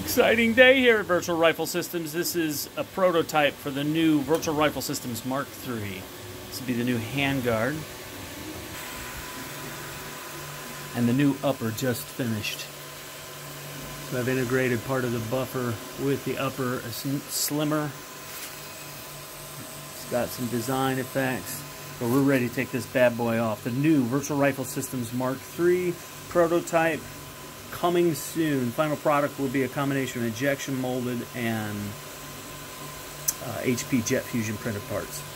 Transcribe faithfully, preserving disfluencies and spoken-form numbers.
Exciting day here at Virtual Rifle Systems. This is a prototype for the new Virtual Rifle Systems Mark three. This will be the new handguard. And the new upper just finished. So I've integrated part of the buffer with the upper, a slimmer. It's got some design effects. But we're ready to take this bad boy off. The new Virtual Rifle Systems Mark three prototype coming soon. Final product will be a combination of injection molded and uh, H P jet fusion printed parts.